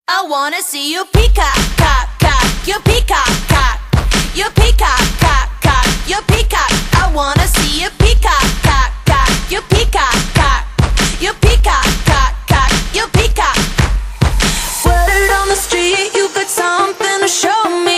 I wanna see you peacock, cock, cock, you peacock, cock, you peacock, cock, cock, you peacock. I wanna see you peacock, cock, cock, you peacock, cock, you peacock, cock, cock, you peacock. Word on the street, you got something to show me.